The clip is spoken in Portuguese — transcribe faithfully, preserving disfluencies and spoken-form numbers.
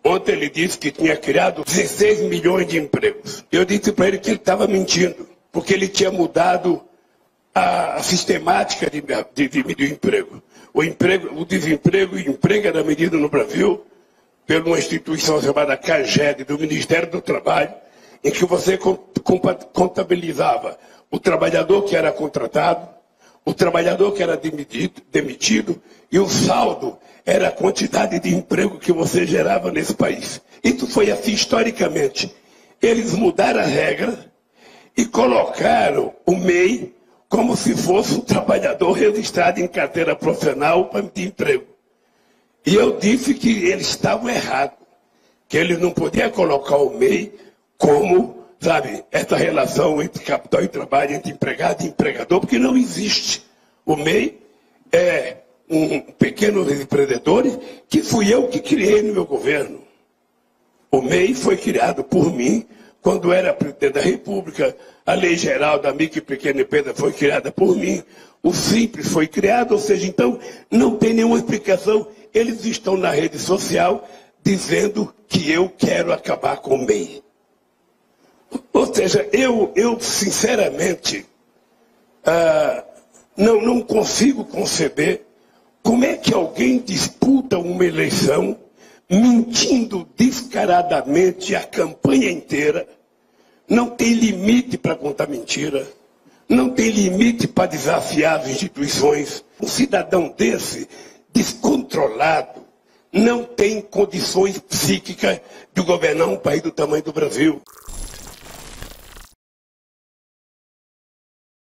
Ontem ele disse que tinha criado dezesseis milhões de empregos. Eu disse para ele que ele estava mentindo, porque ele tinha mudado a, a sistemática de, de, de, de emprego. O, emprego. o desemprego e o emprego era medido no Brasil por uma instituição chamada CAGED, do Ministério do Trabalho, em que você contabilizava o trabalhador que era contratado, o trabalhador que era demitido, demitido e o saldo era a quantidade de emprego que você gerava nesse país. Isso foi assim historicamente. Eles mudaram a regra e colocaram o M E I como se fosse um trabalhador registrado em carteira profissional para de emprego. E eu disse que eles estavam errados, que eles não podiam colocar o M E I como, sabe, essa relação entre capital e trabalho, entre empregado e empregador, porque não existe. O M E I é um pequeno empreendedor que fui eu que criei no meu governo. O M E I foi criado por mim quando era presidente da República. A Lei Geral da Micro e Pequena Empresa foi criada por mim. O Simples foi criado, ou seja, então não tem nenhuma explicação. Eles estão na rede social dizendo que eu quero acabar com o M E I. Ou seja, eu, eu sinceramente, ah, não, não consigo conceber como é que alguém disputa uma eleição mentindo descaradamente a campanha inteira, não tem limite para contar mentira, não tem limite para desafiar as instituições. Um cidadão desse, descontrolado, não tem condições psíquicas de governar um país do tamanho do Brasil.